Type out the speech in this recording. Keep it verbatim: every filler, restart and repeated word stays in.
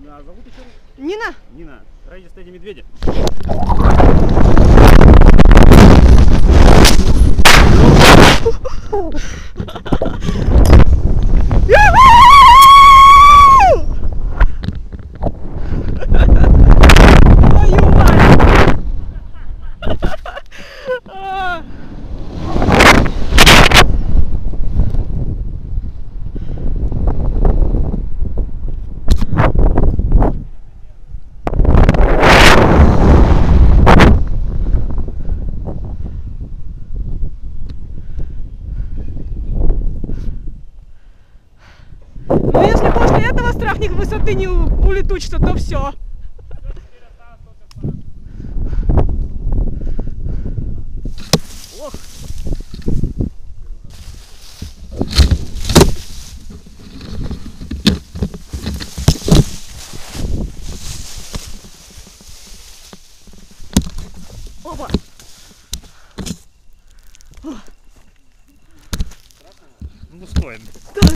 А зовут еще раз? Нина. Нина. Ради стадии медведя. Твою мать! Ну, если после этого страхник высоты не улетучится, то все. Ох. Опа. Ну, стоит.